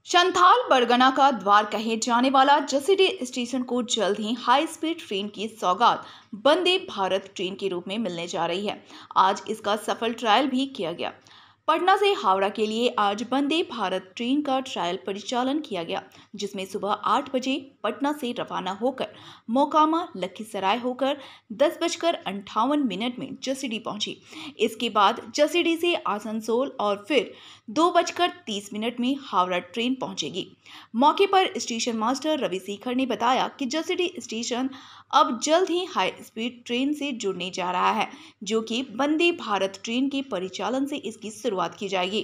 संथाल बरगना का द्वार कहे जाने वाला जसीडीह स्टेशन को जल्द ही हाई स्पीड ट्रेन की सौगात वंदे भारत ट्रेन के रूप में मिलने जा रही है। आज इसका सफल ट्रायल भी किया गया। पटना से हावड़ा के लिए आज वंदे भारत ट्रेन का ट्रायल परिचालन किया गया, जिसमें सुबह 8 बजे पटना से रवाना होकर मोकामा लखीसराय होकर 10:58 में जसीडीह पहुंची। इसके बाद जसीडीह से आसनसोल और फिर 2:30 में हावड़ा ट्रेन पहुंचेगी। मौके पर स्टेशन मास्टर रवि शेखर ने बताया कि जसीडीह स्टेशन अब जल्द ही हाई स्पीड ट्रेन से जुड़ने जा रहा है, जो कि वंदे भारत ट्रेन के परिचालन से इसकी शुरुआत की जाएगी।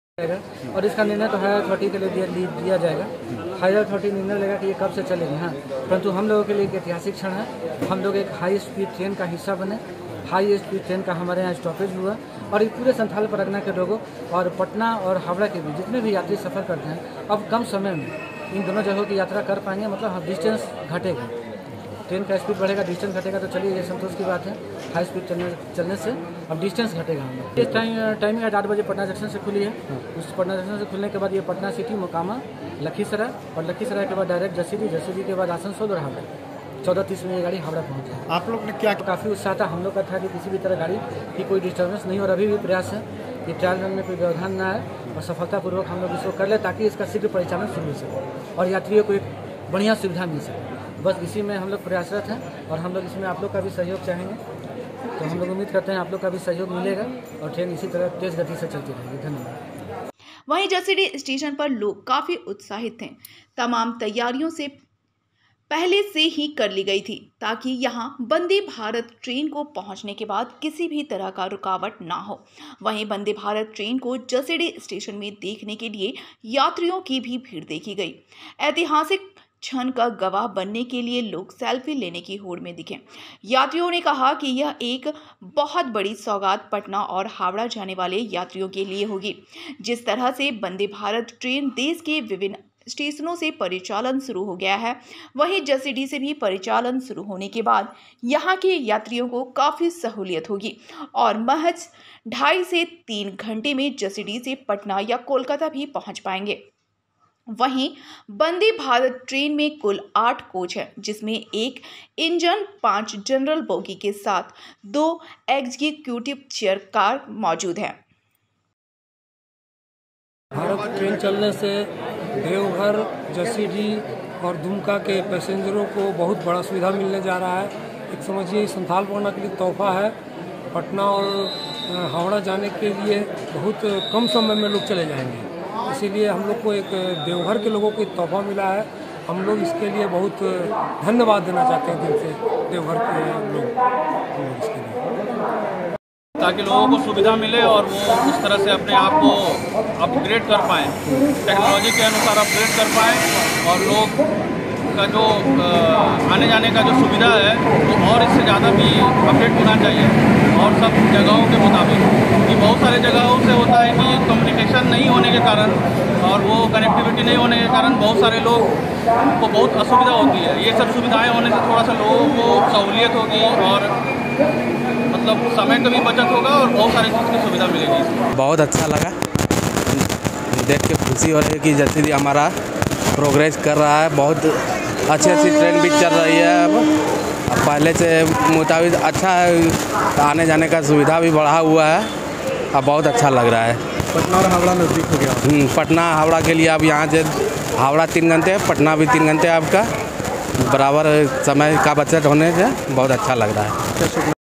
और इसका निर्णय तो हायर अथॉरिटी के लिए दिया जाएगा। हायर अथॉरिटी निर्णय लेगा कि ये कब से चलेगी। हाँ, परंतु हम लोगों के लिए एक ऐतिहासिक क्षण है। हम लोग एक हाई स्पीड ट्रेन का हिस्सा बने। हाई स्पीड ट्रेन का हमारे यहाँ स्टॉपेज हुआ और ये पूरे संथाल परगना के लोगों और पटना और हावड़ा के बीच जितने भी यात्री सफ़र करते हैं, अब कम समय में इन दोनों जगहों की यात्रा कर पाएंगे। मतलब डिस्टेंस घटेगा, ट्रेन का स्पीड बढ़ेगा, डिस्टेंस घटेगा। तो चलिए, ये संतोष की बात है। हाई स्पीड चलने से अब डिस्टेंस घटेगा। हम इस टाइमिंग आज 8 बजे पटना जंक्शन से खुली है। उस पटना जंक्शन से खुलने के बाद ये पटना सिटी, मोकामा, लखीसराय और लखीसराय के बाद डायरेक्ट जसीडीह के बाद आसनसोल और हावड़ा। 14:30 में ये गाड़ी हावड़ा पहुँची। आप लोग ने क्या काफ़ी उत्साह था हम लोग का था कि किसी भी तरह गाड़ी की कोई डिस्टर्बेंस नहीं। और अभी भी प्रयास है कि ट्रायल रन में कोई व्यवधान न आए और सफलतापूर्वक हम लोग इसको कर ले, ताकि इसका शीघ्र परिचालन शुरू हो सके और यात्रियों को एक बढ़िया सुविधा मिल सके। बस इसी में हम लोग प्रयासरत हैं और हम लोग इसमें आप लोग का भी सहयोग चाहेंगे। तो हम लोग उम्मीद करते हैं आप लोग का भी सहयोग मिलेगा और ट्रेन इसी तरह तेज गति से चलती रहेगी। धन्यवाद। वहीं जसीडीह स्टेशन पर लोग काफी उत्साहित थे। तमाम तैयारियों से पहले से ही कर ली गई थी, ताकि यहां वंदे भारत ट्रेन को पहुंचने के बाद किसी भी तरह का रुकावट ना हो। वहीं वंदे भारत ट्रेन को जसीडीह स्टेशन में देखने के लिए यात्रियों की भी भीड़ देखी गई। ऐतिहासिक क्षण का गवाह बनने के लिए लोग सेल्फी लेने की होड़ में दिखे। यात्रियों ने कहा कि यह एक बहुत बड़ी सौगात पटना और हावड़ा जाने वाले यात्रियों के लिए होगी। जिस तरह से वंदे भारत ट्रेन देश के विभिन्न स्टेशनों से परिचालन शुरू हो गया है, वहीं जसीडीह से भी परिचालन शुरू होने के बाद यहां के यात्रियों को काफ़ी सहूलियत होगी और महज 2.5 से 3 घंटे में जसीडीह से पटना या कोलकाता भी पहुंच पाएंगे। वहीं वंदे भारत ट्रेन में कुल 8 कोच है, जिसमें 1 इंजन, 5 जनरल बोगी के साथ 2 एग्जीक्यूटिव चेयर कार मौजूद है। भारत ट्रेन चलने से देवघर, जसीडीह और दुमका के पैसेंजरों को बहुत बड़ा सुविधा मिलने जा रहा है। एक समझिए संथाल परगना के लिए तोहफा है। पटना और हावड़ा जाने के लिए बहुत कम समय में लोग चले जाएंगे, इसीलिए हम लोग को एक देवघर के लोगों को एक तोहफा मिला है। हम लोग इसके लिए बहुत धन्यवाद देना चाहते हैं दिल से देवघर के लोग इसके लिए, ताकि लोगों को सुविधा मिले और वो उस तरह से अपने आप को अपग्रेड कर पाएँ, टेक्नोलॉजी के अनुसार अपग्रेड कर पाएँ और लोग का जो आने जाने का जो सुविधा है वो और इससे ज़्यादा भी अपडेट होना चाहिए। और सब जगहों के मुताबिक, कि बहुत सारे जगहों से होता है कि कम्युनिकेशन नहीं होने के कारण और वो कनेक्टिविटी नहीं होने के कारण बहुत सारे लोग को बहुत असुविधा होती है। ये सब सुविधाएं होने से थोड़ा सा लोगों को सहूलियत होगी और मतलब समय का भी बचत होगा और बहुत सारी चीज़ की सुविधा मिलेगी। बहुत अच्छा लगा देख के, खुशी हो रही है कि जसीडीह हमारा प्रोग्रेस कर रहा है। बहुत अच्छी ट्रेन भी चल रही है। अब पहले से मुताबिक अच्छा है, आने जाने का सुविधा भी बढ़ा हुआ है। अब बहुत अच्छा लग रहा है। पटना और हावड़ा नज़दीक हो गया। पटना हावड़ा के लिए अब यहाँ से हावड़ा 3 घंटे है, पटना भी 3 घंटे है। आपका बराबर समय का बचत होने से बहुत अच्छा लग रहा है।